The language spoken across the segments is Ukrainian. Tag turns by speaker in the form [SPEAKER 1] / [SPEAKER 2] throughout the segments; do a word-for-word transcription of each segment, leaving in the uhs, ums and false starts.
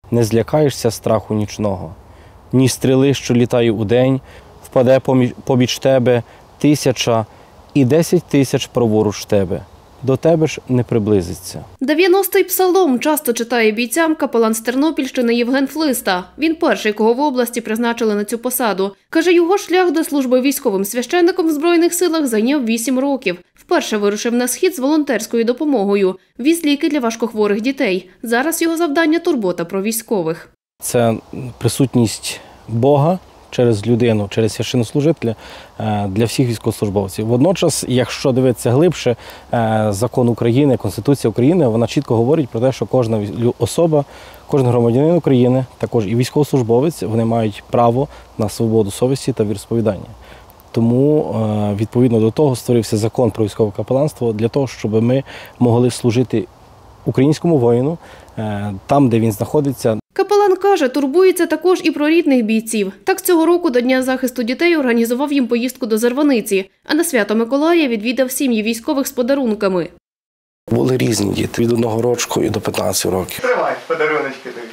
[SPEAKER 1] не злякаєшся страху нічного. Ні стріли, що літає удень, впаде побіч тебе тисяча і десять тисяч праворуч тебе. До тебе ж не приблизиться.
[SPEAKER 2] дев'яностий псалом часто читає бійцям капелан з Тернопільщини Євген Флиста. Він перший, кого в області призначили на цю посаду. Каже, його шлях до служби військовим священником в Збройних силах зайняв вісім років. Вперше вирушив на схід з волонтерською допомогою. Віз ліки для важкохворих дітей. Зараз його завдання – турбота про військових.
[SPEAKER 1] Це присутність Бога через людину, через священнослужителя для всіх військовослужбовців. Водночас, якщо дивитися глибше, закон України, Конституція України, вона чітко говорить про те, що кожна особа, кожен громадянин України, також і військовослужбовець, вони мають право на свободу совісті та віросповідання. Тому, відповідно до того, створився закон про військове капеланство для того, щоб ми могли служити українському воїну там, де він знаходиться.
[SPEAKER 2] Капелан каже, турбується також і про рідних бійців. Так цього року до Дня захисту дітей організував їм поїздку до Зарваниці, а на Свято Миколая відвідав сім'ї військових з подарунками.
[SPEAKER 3] Були різні діти, від одного рочку і до п'ятнадцяти років.
[SPEAKER 4] Тримай подаруночки тобі.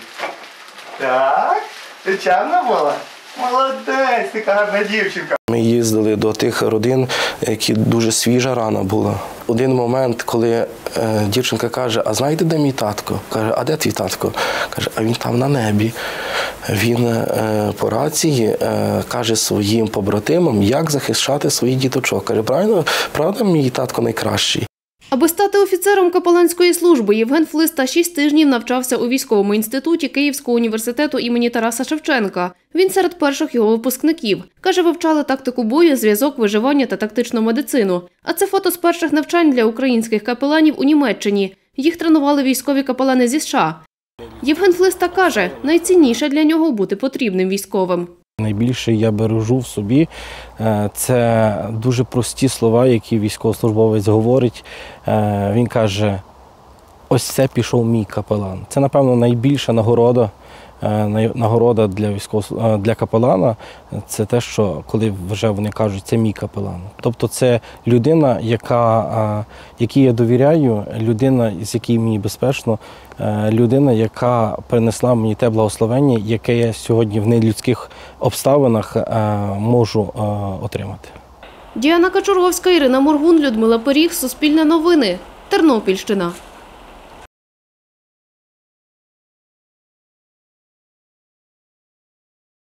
[SPEAKER 4] Так, ти чемна була? Молодець, ти гарна дівчинка.
[SPEAKER 3] Ми їздили до тих родин, які дуже свіжа рана була. Один момент, коли е, дівчинка каже, а знаєте, де мій татко? Каже, а де твій татко? Каже, а він там на небі. Він е, по рації е, каже своїм побратимам, як захищати своїх діточок. Каже, правильно, правда, мій татко найкращий.
[SPEAKER 2] Аби стати офіцером капеланської служби, Євген Флиста шість тижнів навчався у військовому інституті Київського університету імені Тараса Шевченка. Він серед перших його випускників. Каже, вивчали тактику бою, зв'язок, виживання та тактичну медицину. А це фото з перших навчань для українських капеланів у Німеччині. Їх тренували військові капелани зі США. Євген Флиста каже, найцінніше для нього бути потрібним військовим.
[SPEAKER 1] Найбільше я бережу в собі – це дуже прості слова, які військовослужбовець говорить. Він каже, ось це пішов мій капелан. Це, напевно, найбільша нагорода, нагорода для, військового, для капелана – це те, що коли вже вони кажуть, це мій капелан. Тобто це людина, яка, якій я довіряю, людина, з якою мені безпечно, людина, яка принесла мені те благословення, яке я сьогодні в нелюдських обставинах можу отримати.
[SPEAKER 2] Діана Качурговська, Ірина Моргун, Людмила Пиріг, Суспільне новини, Тернопільщина.